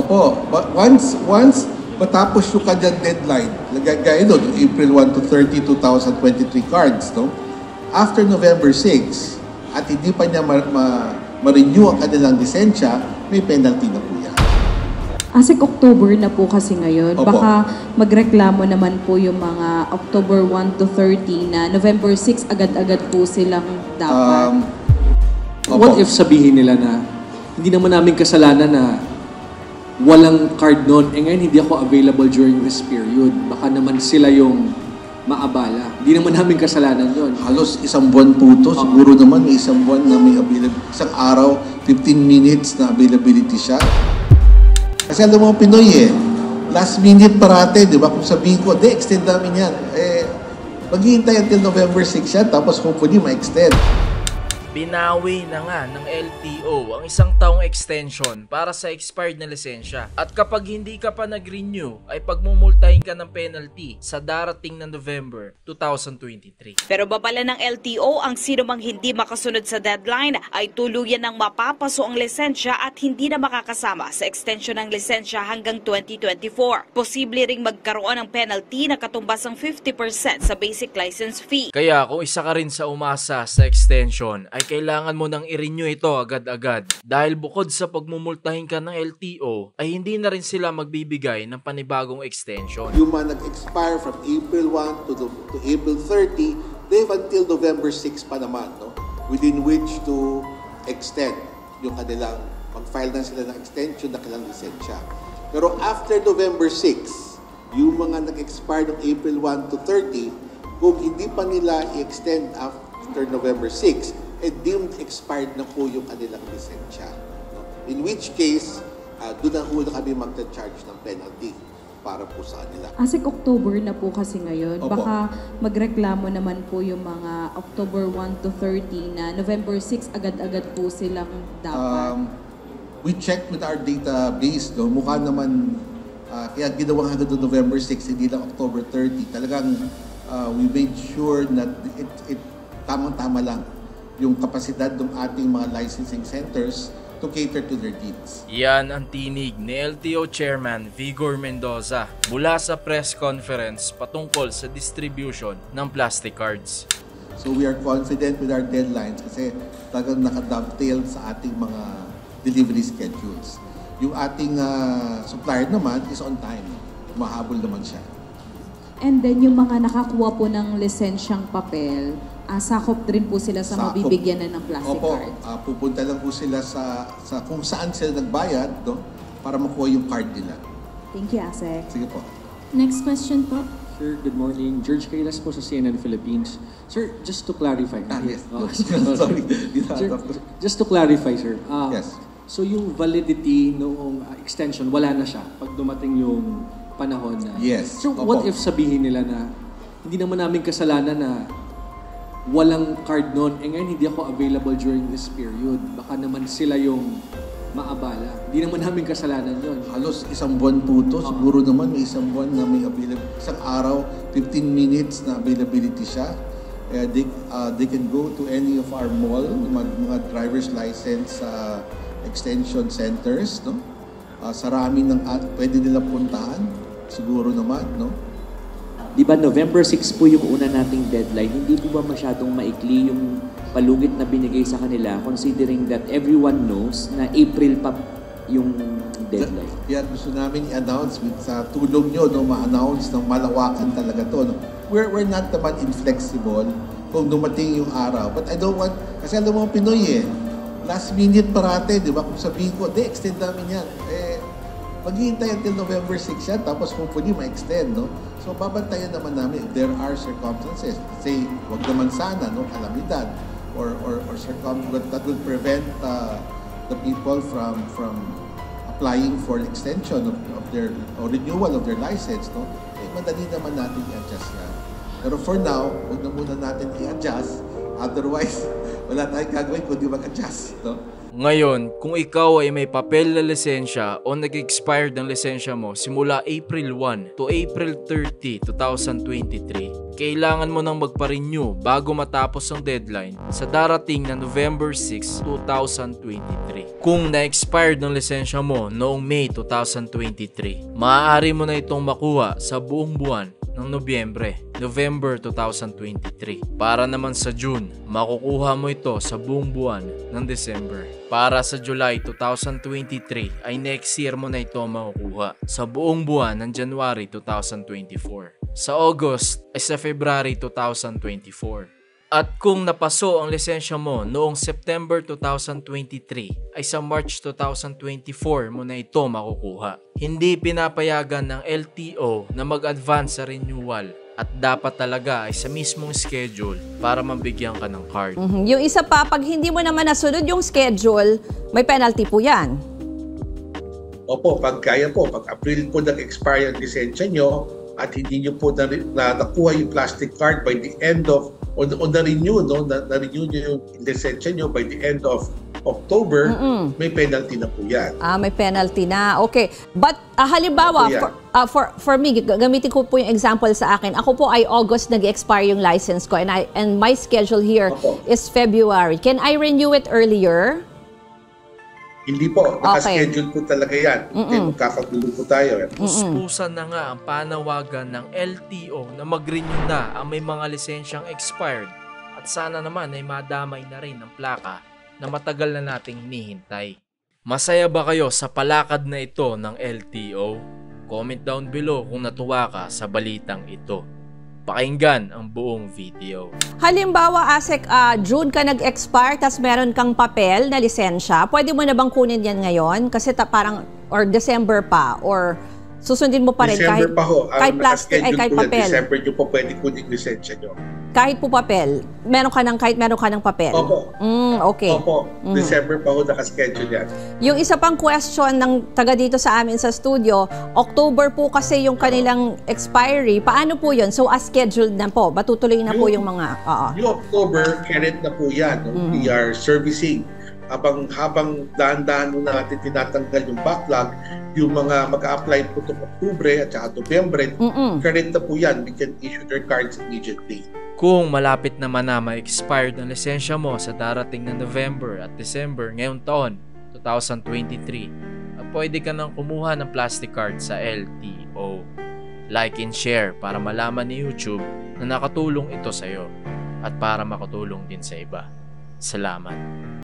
Opo, but once matapos yung kanyang deadline, gaya doon, April 1 to 30, 2023 cards, no? After November 6, at hindi pa niya ma-renew ang kanilang lisensya, may penalty na po yan. Asik October na po kasi ngayon, Opo. baka magreklamo naman po yung mga October 1 to 30 na November 6 agad-agad po silang dapat. What if sabihin nila na hindi naman namin kasalanan na walang card noon, ngayon hindi ako available during this period. Baka naman sila yung maabala. Hindi naman namin kasalanan yon. Halos isang buwan po ito. Siguro naman may isang buwan na may availability. Isang araw, 15 minutes na availability siya. Kasi alam mo, Pinoy last minute parate, di ba? Kung sabihin ko, extend namin yan. Maghihintay until November 6 yan, tapos hopefully ma-extend. Binawi na nga ng LTO ang isang taong extension para sa expired na lisensya. At kapag hindi ka pa nag-renew, ay pagmumultahin ka ng penalty sa darating na November 2023. Pero babala ng LTO, ang sino mang hindi makasunod sa deadline ay tuluyan ng mapapaso ang lisensya at hindi na makakasama sa extension ng lisensya hanggang 2024. Posible ring magkaroon ng penalty na katumbas ang 50% sa basic license fee. Kaya kung isa ka rin sa umasa sa extension, ay kailangan mo nang i-renew ito agad-agad. Dahil bukod sa pagmumultahin ka ng LTO, ay hindi na rin sila magbibigay ng panibagong extension. Yung mga nag-expire from April 1 to April 30, they have until November 6 pa naman, no? Within which to extend yung kanilang, mag-file na sila ng extension na kanilang lisensya. Pero after November 6, yung mga nag-expire ng April 1 to 30, kung hindi pa nila i-extend after November 6, deemed expired na po yung kanilang lisensya. No? In which case, doon na hula kami magta-charge ng penalty para po sa kanila. Asik October na po kasi ngayon, Opo. baka magreklamo naman po yung mga October 1 to 30 na November 6 agad-agad po silang dapat. We checked with our database, no? Mukha naman, kaya ginawang hanggang November 6, hindi lang October 30. Talagang we made sure that it tamang-tama lang yung kapasidad ng ating mga licensing centers to cater to their needs. Yan ang tinig ni LTO Chairman Vigor Mendoza mula sa press conference patungkol sa distribution ng plastic cards. So we are confident with our deadlines kasi talagang nakadovetail sa ating mga delivery schedules. Yung ating supplier naman is on time. Mahabol naman siya. And then yung mga nakakuha po ng lisensyang papel, sakop rin po sila sa mabibigyan na ng plastic card. Pupunta lang po sila sa kung saan sila nagbayad, no, para makuha yung card nila. Thank you, Asek. Sige po. Next question po. Sir, good morning. George Kailas po sa CNN Philippines. Sir, just to clarify. Yes. Sorry. Sir, just to clarify, sir. Yes. So yung validity noong extension, wala na siya pag dumating yung panahon na... Yes. So what if sabihin nila na hindi naman namin kasalanan na walang card noon, ngayon hindi ako available during this period. Baka naman sila yung maabala. Hindi naman namin kasalanan yon. Halos isang buwan po ito. Siguro naman may isang buwan na may availability. Isang araw, 15 minutes na availability siya. They can go to any of our mall, mga driver's license extension centers, no? Sarami ng pwede nila puntahan. Siguro naman, no? Di ba November 6 po yung una nating deadline, hindi po ba masyadong maikli yung palugit na binigay sa kanila considering that everyone knows na April pa yung deadline? Yan, gusto namin i-announce sa tulong nyo, no, ma-announce ng malawakan talaga to. No? We're not naman inflexible kung dumating yung araw. But I don't want, kasi alam mo Pinoy last minute parate, di ba? Kung sabihin ko, extend namin yan. Maghihintay until November 6 yan, tapos hopefully ma-extend, no? So, babantayan naman namin if there are circumstances. Say, wag naman sana, no? Kalamidad or circumstances that will prevent the people from applying for extension of their, or renewal of their license, no? Madali naman natin i-adjust yan. Pero for now, wag na muna natin i-adjust. Otherwise, wala tayong gagawin kundi mag-adjust, no? Ngayon, kung ikaw ay may papel na lisensya o nag-expired ng lisensya mo simula April 1 to April 30, 2023, kailangan mo nang magpa-renew bago matapos ang deadline sa darating na November 6, 2023. Kung na-expired ng lisensya mo noong May 2023, maaari mo na itong makuha sa buong buwan ng November 2023. Para naman sa June, makukuha mo ito sa buong buwan ng December. Para sa July 2023 ay next year mo na ito makukuha sa buong buwan ng January 2024. Sa August ay sa February 2024. At kung napaso ang lisensya mo noong September 2023 ay sa March 2024 mo na ito makukuha. Hindi pinapayagan ng LTO na mag-advance sa renewal at dapat talaga ay sa mismong schedule para mabigyan ka ng card. Yung isa pa, pag hindi mo naman nasunod yung schedule, may penalty po yan. Opo, pag kaya po, pag April po nag-expire ang lisensya nyo at hindi nyo po nakuha yung plastic card by the end of o na-renew, no? Na-renew nyo yung lisensya nyo by the end of October, may penalty na po yan. May penalty na. Okay. But halimbawa, for me, gamitin ko po yung example sa akin. Ako po ay August nag-expire yung license ko and my schedule here is February. Can I renew it earlier? Hindi po. Naka-schedule po talaga yan. Magkakagulo po tayo. Puspusan na nga ang panawagan ng LTO na mag-renew na ang may mga lisensyang expired at sana naman ay madamay na rin ang plaka na matagal na nating hinihintay. Masaya ba kayo sa palakad na ito ng LTO? Comment down below kung natuwa ka sa balitang ito. Pakinggan ang buong video. Halimbawa, Asek, June ka nag-expire, tas meron kang papel na lisensya. Pwede mo na bang kunin yan ngayon? Kasi parang, or December pa, or susundin mo pa rin December pa ho. Kahit plastic, ay kahit papel. December nyo po pwede kunin lisensya nyo. Kahit po papel, kahit meron ka ng papel. Opo. Okay. Opo. December pa ho naka-schedule yan. Yung isa pang question ng taga dito sa amin sa studio, October po kasi yung kanilang expiry. Paano po yun? So, as scheduled na po. Matutuloy na po yung mga... Yung October, current na po yan. We are servicing. Habang dahan-dahan natin tinatanggal yung backlog, yung mga mag-a-apply po itong October at saka November, current na po yan. We can issue their cards immediately. Kung malapit naman na ma-expired ang lisensya mo sa darating na November at December ngayong taon, 2023, pwede ka nang kumuha ng plastic card sa LTO. Like and share para malaman ni YouTube na nakatulong ito sa iyo at para makatulong din sa iba. Salamat.